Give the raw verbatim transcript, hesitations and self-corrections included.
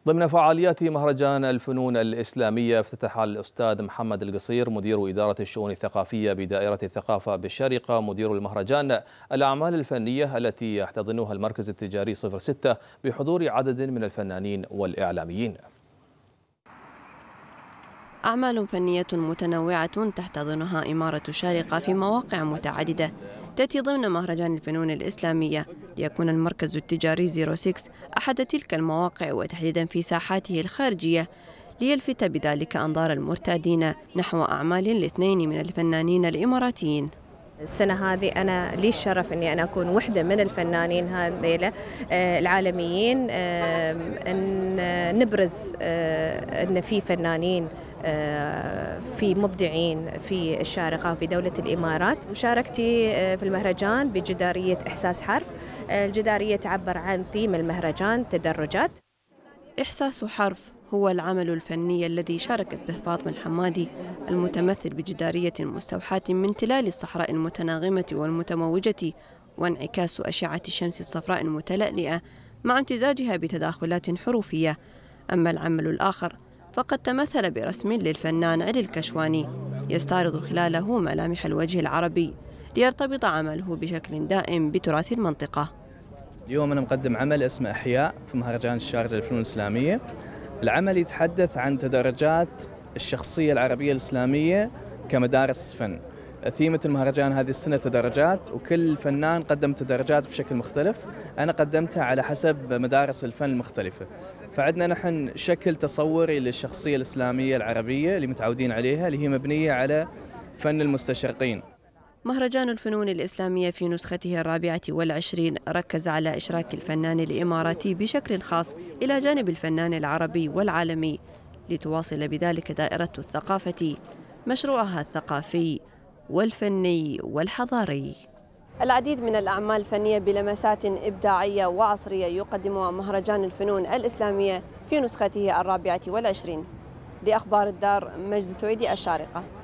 ضمن فعاليات مهرجان الفنون الإسلامية، افتتح الأستاذ محمد القصير مدير إدارة الشؤون الثقافية بدائرة الثقافة بالشارقة مدير المهرجان الأعمال الفنية التي يحتضنها المركز التجاري صفر ستة بحضور عدد من الفنانين والإعلاميين. أعمال فنية متنوعة تحتضنها إمارة الشارقة في مواقع متعددة تأتي ضمن مهرجان الفنون الإسلامية، ليكون المركز التجاري صفر ستة أحد تلك المواقع، وتحديدا في ساحاته الخارجية، ليلفت بذلك أنظار المرتادين نحو أعمال الاثنين من الفنانين الإماراتيين. السنة هذه أنا لي الشرف أني أنا أكون واحدة من الفنانين هذيلا العالميين، أن نبرز أن في فنانين في مبدعين في الشارقة وفي دولة الإمارات. مشاركتي في المهرجان بجدارية إحساس حرف. الجدارية تعبر عن ثيم المهرجان تدرجات. إحساس حرف هو العمل الفني الذي شاركت به فاطمة الحمادي، المتمثل بجدارية مستوحاة من تلال الصحراء المتناغمة والمتموجة وانعكاس أشعة الشمس الصفراء المتلألئة مع امتزاجها بتداخلات حروفية. أما العمل الآخر فقد تمثل برسم للفنان علي الكشواني يستعرض خلاله ملامح الوجه العربي، ليرتبط عمله بشكل دائم بتراث المنطقة. اليوم أنا مقدم عمل اسمه أحياء في مهرجان الشارقة للفنون الإسلامية. العمل يتحدث عن تدرجات الشخصية العربية الإسلامية كمدارس فن. ثيمة المهرجان هذه السنة تدرجات، وكل فنان قدم تدرجات بشكل مختلف. أنا قدمتها على حسب مدارس الفن المختلفة، فعندنا نحن شكل تصوري للشخصية الإسلامية العربية اللي متعودين عليها، اللي هي مبنية على فن المستشرقين. مهرجان الفنون الإسلامية في نسخته الرابعة والعشرين ركز على إشراك الفنان الإماراتي بشكل خاص إلى جانب الفنان العربي والعالمي، لتواصل بذلك دائرة الثقافة مشروعها الثقافي والفني والحضاري. العديد من الأعمال الفنية بلمسات إبداعية وعصرية يقدمها مهرجان الفنون الإسلامية في نسخته الرابعة والعشرين. لأخبار الدار، مجد سويدي، الشارقة.